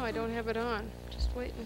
I don't have it on. Just waiting.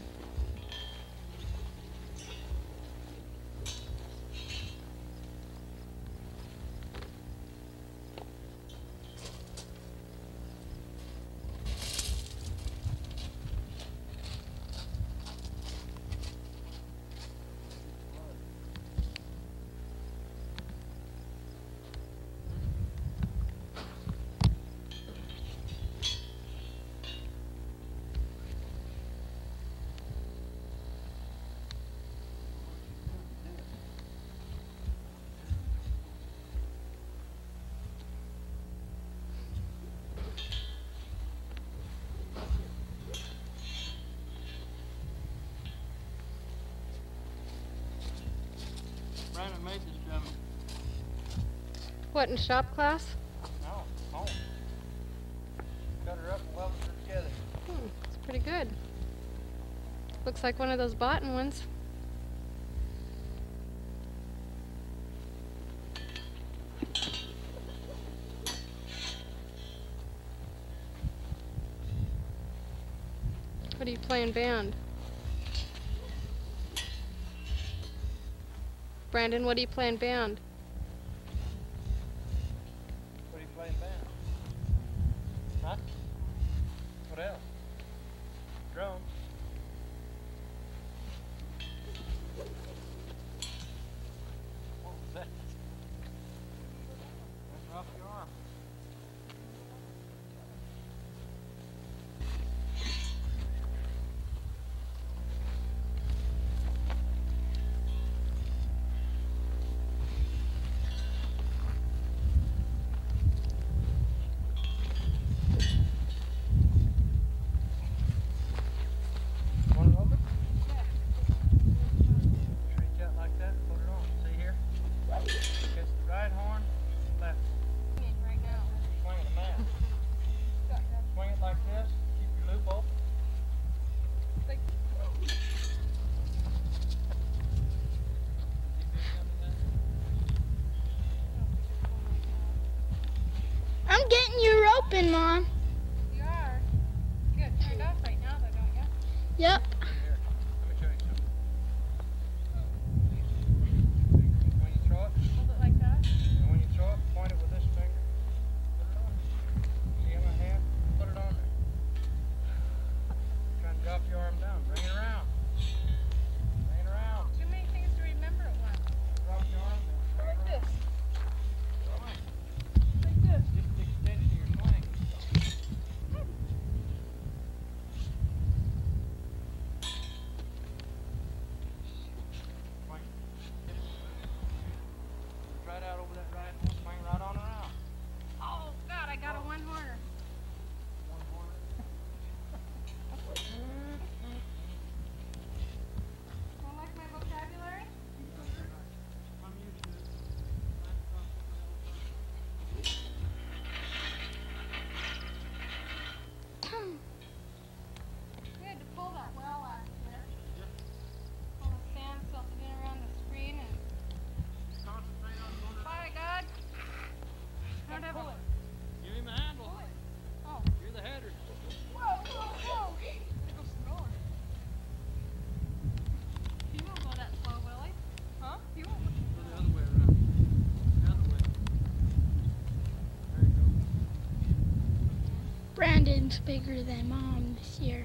Brandon made this drum. What, in shop class? No, home. Cut her up and welded her together. It's pretty good. Looks like one of those boughten ones. What are you playing band? Brandon, what are you playing band? What are you playing band? Huh? What else? Drums. What was that? That's off your arm. I'm getting you roping, Mom. You are. You got it turned off right now, though, don't you? Yep. Here, let me show you something. When you throw it, Hold it like that. and when you throw it, point it with this finger. Put it on. See in my hand? Put it on there. Try and drop your arm down. Bring it around. Bring it around. Too many things to remember at once. Drop your arm down. Bring it Like around. this. Swing. Like this. Just extend it to your swing. Swing. Right out over that right hand. Swing right on around. Oh, God, I got a one-horner. One corner. Don't like my vocabulary? I'm used to it. We had to pull that well out of there. Pull the sand silted in around the screen and... Concentrate on going to Fire, God. Don't have a... Give him a handle. Pull it. Oh. You're the header. Whoa, whoa, whoa. It'll snore. He won't go that slow, will he? Huh? He won't. Go the other way around. The other way. There you go. Brandon's bigger than Mom this year.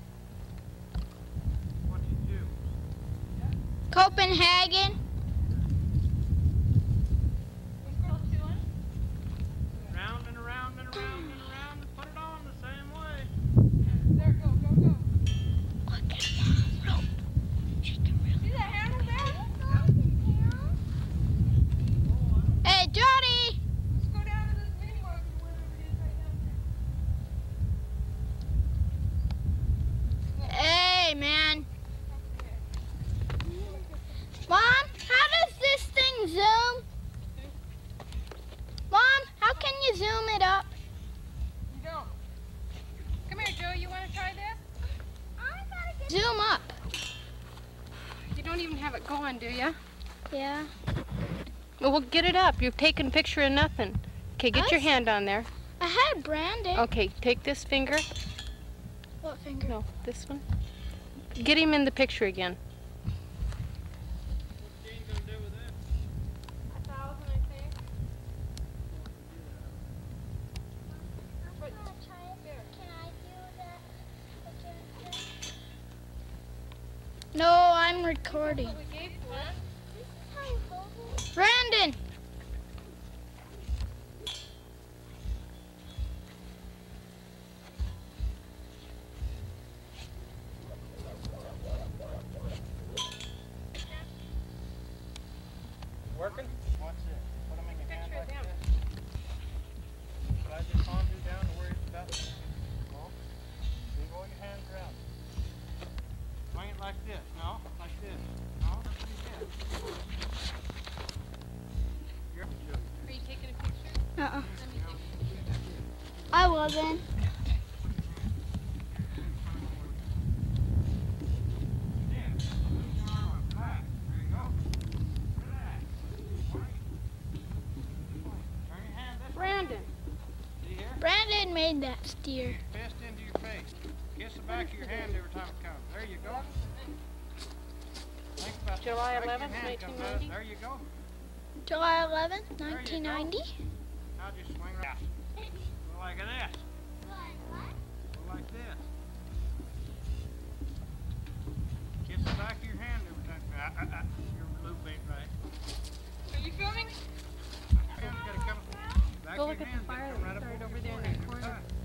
What do you do? Copenhagen. We still chewing? Round and around and around and around and put it on the same way. There, go, go, go. Look at that rope. Just a real... See that handle there? Hey, Jody! Let's go down to this mini wagon wherever it is right down there. Hey, man. Mom, how does this thing zoom? Mom, how can you zoom it up? You don't. Come here, Joe. You want to try this? Zoom up. You don't even have it going, do you? Yeah. Well, we'll get it up. You've taken a picture of nothing. Okay, get your Us? hand on there. I had Brandon. Okay, take this finger What finger? No, this one. Get him in the picture again. What's Jane gonna do with that? 1,000, I think. Can I do that? No, I'm recording. What we gave for it. Brandon! Working? Watch this. Put them in your hand Picture like them. this. Should I just undo down to where it's about? No. Leave all your hands around. Swing it like this. No, like this. No, like this. You're Are you taking a picture? Uh-uh. Let me take I wasn't. Brandon. See here? Brandon made that steer. Fist into your face. Kiss the back of your hand every time it comes. There you go. Think about July that. Make your 11th, hand come 1990. out. There you go. July 11th, 1990. Now just swing around. Go like this. Go like this. Kiss the back of your hand every time. Your loop ain't right. Are you filming? Hand's gotta come. Back Go of look your at the hand's gotta fire come that right up started over over your there in forehead that every corner. time.